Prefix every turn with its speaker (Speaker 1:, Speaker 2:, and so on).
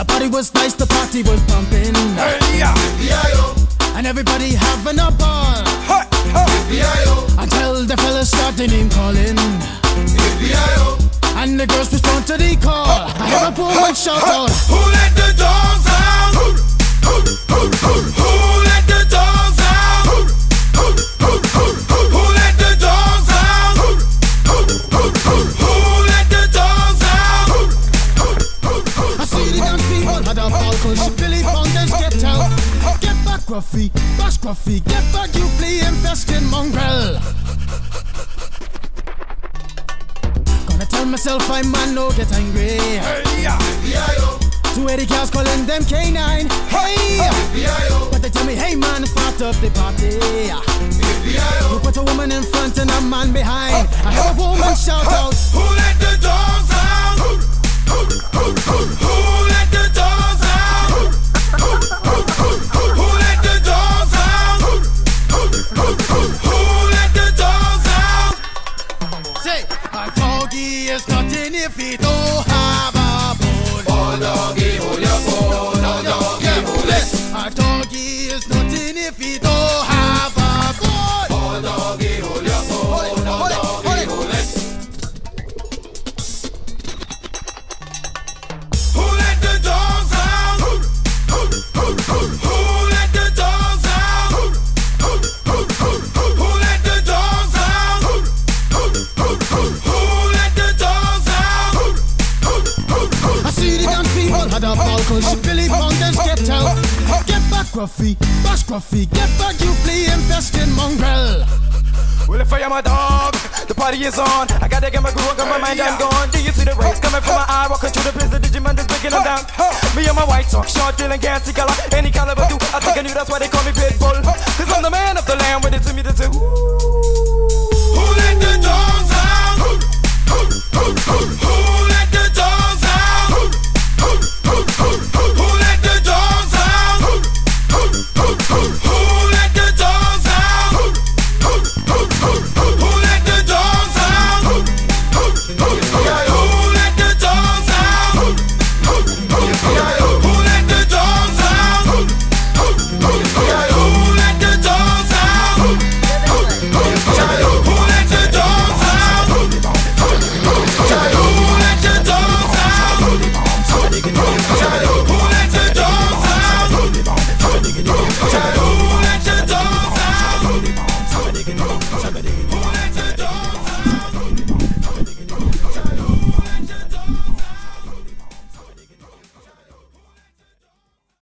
Speaker 1: The party was nice, the party was pumping.
Speaker 2: Hey, yeah.
Speaker 1: And everybody having a ball.
Speaker 2: Hey, hey.
Speaker 1: Until the fellas started name calling. And the girls respond to the call. I have a woman shout out,
Speaker 2: Who let the dogs out? Who let the dogs out? Who let the dogs out? Who let the dogs out?
Speaker 1: I see the dance people had a ball, cause Billy Fountains get out. Get back Gruffy, bash Gruffy, get back you flea infested mongrel. Gonna tell myself I'm man, no get angry.
Speaker 2: Hey, yeah.
Speaker 1: 280 cows calling them K9. Hey! But they tell me, hey man, it's part of the party. You put a woman in front and a man behind. I have a woman shout out,
Speaker 2: Who let the dogs out? Who let the dogs out? Who let the dogs out? Who let the dogs out?
Speaker 1: say, a doggy is nothing if he don't have a bone.
Speaker 2: Oh doggy, hold your bone. Oh doggy, hold it.
Speaker 1: A doggy is nothing if he don't have a bone.
Speaker 2: Oh doggy, hold your bone. Oh doggy, hold it. Who let the dogs out? Who let the dogs out? Who let the dogs out? Who let the dogs out?
Speaker 1: I see the dance people had a ball, cause Billy Fountains get out. Get back Gruffy, bash Gruffy, get back you flea infested mongrel.
Speaker 2: Well, if I am a dog, the party is on. I gotta get my groove on, got my mind, I'm gone. Do you see the rays coming from my eye? Walking through the prison, Digimon is breaking them down. Me and my white talk, short, drill, and gassy color. Any caliber do, I think I knew that's why they call me Pitbull. Cause I'm the man of the land, with it to me, the two.